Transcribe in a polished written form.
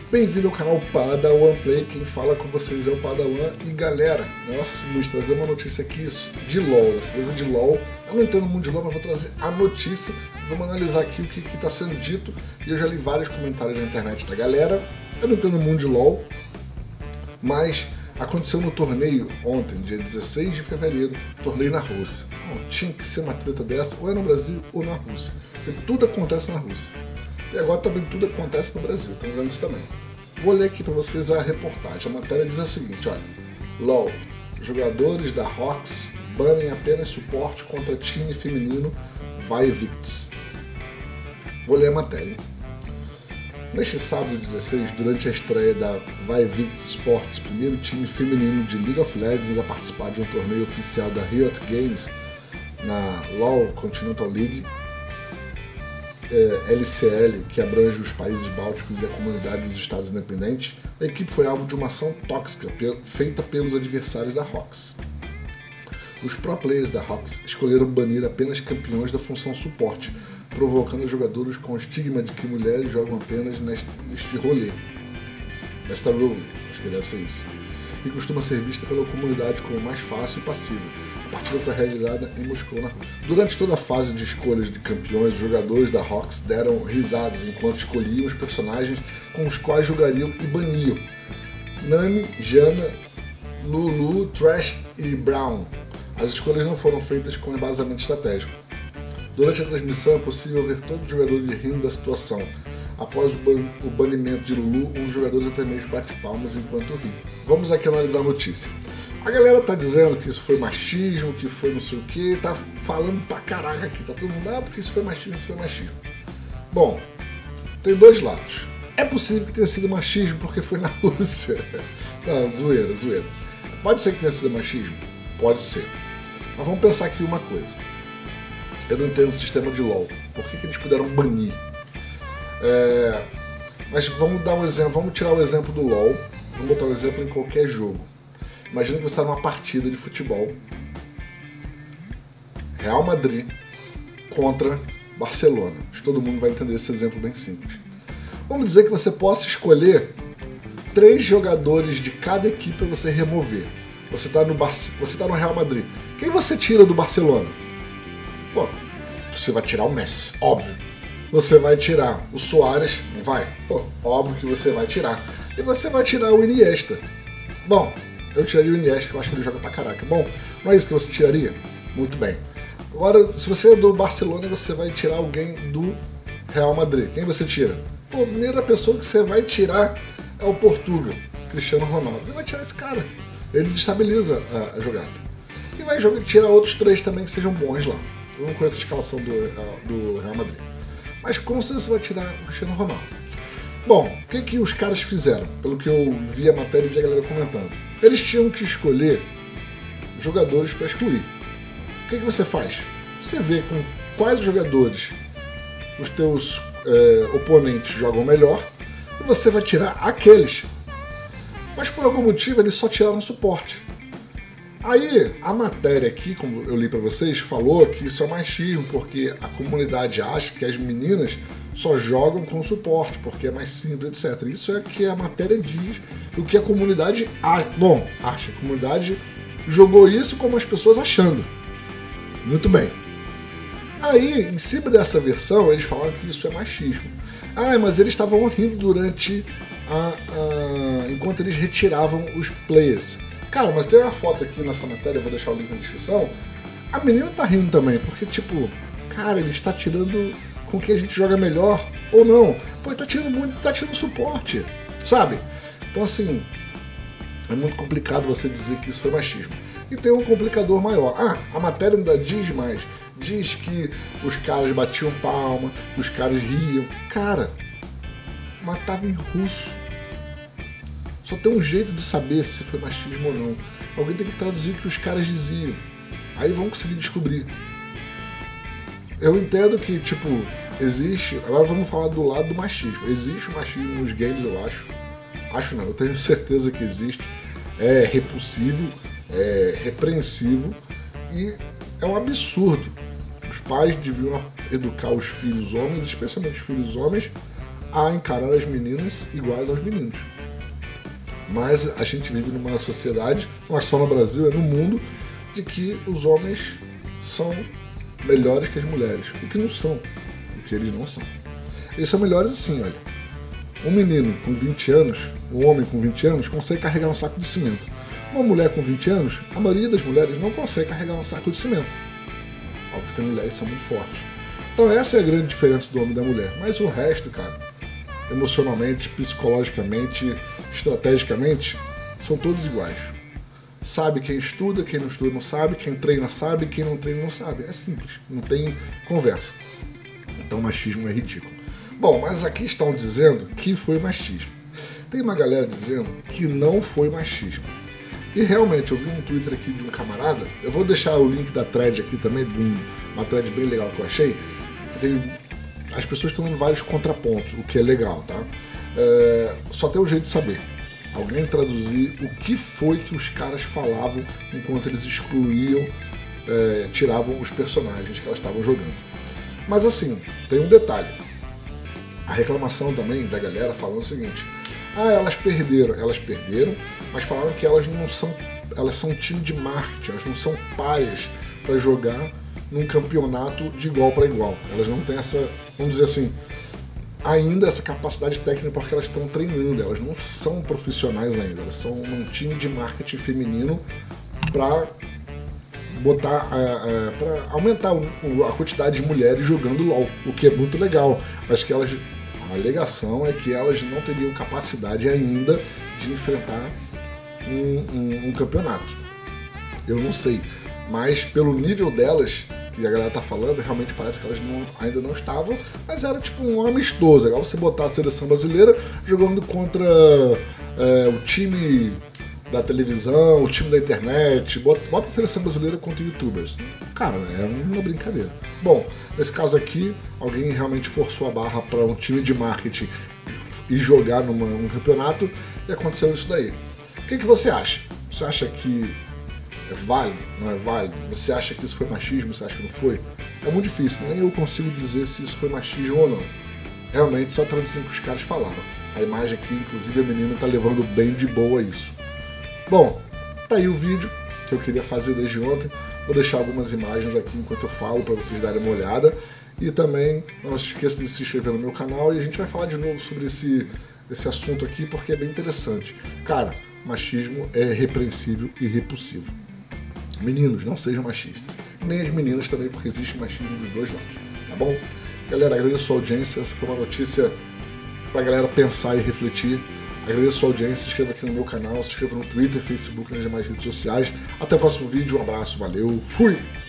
Bem-vindo ao canal Padawan Play, quem fala com vocês é o Padawan. E galera, o negócio é o seguinte, trazer uma notícia aqui de LoL, dessa vez é de LoL. Eu não entendo muito de LoL, mas vou trazer a notícia. Vamos analisar aqui o que está sendo dito. E eu já li vários comentários na internet da galera. Eu não entendo muito de LoL, mas aconteceu no torneio ontem, dia 16 de fevereiro, torneio na Rússia. Não, tinha que ser uma treta dessa, ou é no Brasil ou na Rússia, porque tudo acontece na Rússia. E agora também tudo acontece no Brasil, estamos vendo isso também. Vou ler aqui para vocês a reportagem. A matéria diz o seguinte, olha. LoL, jogadores da Rox banem apenas suporte contra time feminino Vaivicts. Vou ler a matéria. Neste sábado 16, durante a estreia da Vaivicts Sports, primeiro time feminino de League of Legends a participar de um torneio oficial da Riot Games na LoL Continental League, LCL, que abrange os países bálticos e a comunidade dos estados independentes, a equipe foi alvo de uma ação tóxica feita pelos adversários da Rox. Os pro players da Rox escolheram banir apenas campeões da função suporte, provocando os jogadores com o estigma de que mulheres jogam apenas neste rolê. Nesta role, acho que deve ser isso. E costuma ser vista pela comunidade como mais fácil e passiva. A partida foi realizada em Moscou, na Rússia. Durante toda a fase de escolhas de campeões, os jogadores da Rox deram risadas enquanto escolhiam os personagens com os quais jogariam e baniam. Nami, Janna, Lulu, Thresh e Brown. As escolhas não foram feitas com embasamento estratégico. Durante a transmissão é possível ver todos os jogadores rindo da situação. Após o banimento de Lulu, uns jogadores até mesmo bate palmas enquanto ri. Vamos aqui analisar a notícia. A galera tá dizendo que isso foi machismo, que foi não sei o que, tá falando pra caraca aqui, tá todo mundo, porque isso foi machismo, Bom, tem dois lados. É possível que tenha sido machismo porque foi na Rússia. Não, zoeira. Pode ser que tenha sido machismo? Pode ser. Mas vamos pensar aqui uma coisa. Eu não entendo o sistema de LoL. Por que eles puderam banir? Mas vamos dar um exemplo, vamos tirar o exemplo do LoL, vamos botar um exemplo em qualquer jogo. Imagina que você está numa partida de futebol, Real Madrid contra Barcelona. Acho que todo mundo vai entender esse exemplo bem simples. Vamos dizer que você possa escolher 3 jogadores de cada equipe para você remover. Você está no Real Madrid. Quem você tira do Barcelona? Pô, você vai tirar o Messi, óbvio. Você vai tirar o Suárez, não vai? Pô, óbvio que você vai tirar. E você vai tirar o Iniesta. Bom, eu tiraria o Iniesta, que eu acho que ele joga pra caraca. Bom, não é isso que você tiraria? Muito bem. Agora, se você é do Barcelona, você vai tirar alguém do Real Madrid. Quem você tira? Pô, a primeira pessoa que você vai tirar é o Portugal, Cristiano Ronaldo. Você vai tirar esse cara. Ele desestabiliza a jogada. E vai tirar outros 3 também que sejam bons lá. Eu não conheço a escalação do Real Madrid. Mas com certeza você vai tirar o Cristiano Ronaldo. Bom, o que os caras fizeram? Pelo que eu vi a matéria e vi a galera comentando. Eles tinham que escolher jogadores para excluir. O que você faz? Você vê com quais jogadores os teus oponentes jogam melhor e você vai tirar aqueles. Mas por algum motivo eles só tiraram suporte. Aí a matéria aqui, como eu li para vocês, falou que isso é machismo, porque a comunidade acha que as meninas só jogam com suporte, porque é mais simples, etc. Isso é o que a matéria diz, o que a comunidade acha. A comunidade jogou isso como as pessoas achando. Muito bem. Aí, em cima dessa versão, eles falaram que isso é machismo. Mas eles estavam rindo durante enquanto eles retiravam os players. Cara, mas tem uma foto aqui nessa matéria, eu vou deixar o link na descrição. A menina tá rindo também, porque tipo, cara, ele está tirando com que a gente joga melhor ou não. Pô, ele tá tirando muito, tá tirando suporte, sabe? Então assim, é muito complicado você dizer que isso foi machismo. E tem um complicador maior. A matéria ainda diz mais. Diz que os caras batiam palma, que os caras riam. Cara, mas tava em russo. Só tem um jeito de saber se foi machismo ou não. Alguém tem que traduzir o que os caras diziam. Aí vão conseguir descobrir. Eu entendo que, tipo, existe... Agora vamos falar do lado do machismo. Existe o machismo nos games, eu acho. Acho não, eu tenho certeza que existe. É repulsivo, é repreensivo e é um absurdo. Os pais deviam educar os filhos homens, especialmente os filhos homens, a encarar as meninas iguais aos meninos. Mas a gente vive numa sociedade, não é só no Brasil, é no mundo, de que os homens são melhores que as mulheres. O que não são, o que eles não são. Eles são melhores assim, olha. Um menino com 20 anos, um homem com 20 anos, consegue carregar um saco de cimento. Uma mulher com 20 anos, a maioria das mulheres não consegue carregar um saco de cimento. Óbvio que tem mulheres que são muito fortes. Então essa é a grande diferença do homem e da mulher. Mas o resto, cara, emocionalmente, psicologicamente, estrategicamente, são todos iguais. Sabe quem estuda, quem não estuda não sabe, quem treina sabe, quem não treina não sabe. É simples, não tem conversa. Então o machismo é ridículo. Bom, mas aqui estão dizendo que foi machismo. Tem uma galera dizendo que não foi machismo. E realmente, eu vi um Twitter aqui de um camarada, eu vou deixar o link da thread aqui também, de uma thread bem legal que eu achei, que tem, as pessoas estão dando vários contrapontos, o que é legal, tá? Só tem um jeito de saber. Alguém traduzir o que foi que os caras falavam enquanto eles excluíam, tiravam os personagens que elas estavam jogando. Mas assim, tem um detalhe. A reclamação também da galera falando o seguinte: elas perderam, mas falaram que elas são um time de marketing, elas não são paias para jogar num campeonato de igual para igual. Elas não têm essa, vamos dizer assim, ainda essa capacidade técnica porque elas estão treinando, elas não são profissionais ainda, elas são um time de marketing feminino para botar, para aumentar a quantidade de mulheres jogando LOL, o que é muito legal, mas que elas, a alegação é que elas não teriam capacidade ainda de enfrentar um campeonato. Eu não sei, mas pelo nível delas, que a galera tá falando, realmente parece que elas ainda não estavam, mas era tipo um amistoso, é igual você botar a seleção brasileira jogando contra o time da televisão, o time da internet, bota a seleção brasileira contra youtubers. Cara, é uma brincadeira. Bom, nesse caso aqui, alguém realmente forçou a barra para um time de marketing e jogar num campeonato, e aconteceu isso daí. O que você acha? Você acha que é válido? Não é válido? Você acha que isso foi machismo? Você acha que não foi? É muito difícil, nem eu consigo dizer se isso foi machismo ou não. Realmente, só traduzindo o que os caras falaram. A imagem aqui, inclusive, a menina tá levando bem de boa isso. Bom, tá aí o vídeo que eu queria fazer desde ontem. Vou deixar algumas imagens aqui enquanto eu falo para vocês darem uma olhada. E também não se esqueça de se inscrever no meu canal e a gente vai falar de novo sobre esse assunto aqui porque é bem interessante. Cara, machismo é repreensível e repulsivo. Meninos, não sejam machistas. Nem as meninas também, porque existe machismo dos dois lados. Tá bom? Galera, agradeço a sua audiência. Essa foi uma notícia pra galera pensar e refletir. Agradeço a sua audiência. Se inscreva aqui no meu canal, se inscreva no Twitter, Facebook e nas demais redes sociais. Até o próximo vídeo. Um abraço, valeu, fui!